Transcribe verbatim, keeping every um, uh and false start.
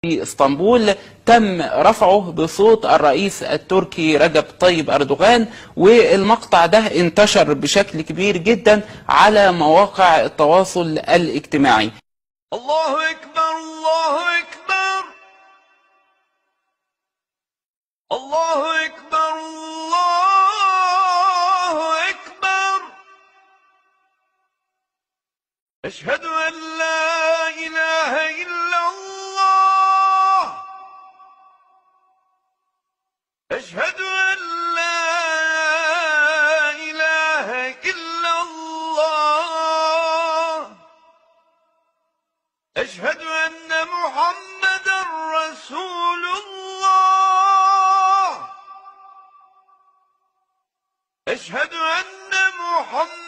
في اسطنبول تم رفعه بصوت الرئيس التركي رجب طيب أردوغان، والمقطع ده انتشر بشكل كبير جدا على مواقع التواصل الاجتماعي. الله أكبر الله أكبر الله أكبر الله أكبر أشهد أن لا إله إلا الله أشهد أن لا إله إلا الله أشهد أن محمدا رسول الله أشهد أن محمدا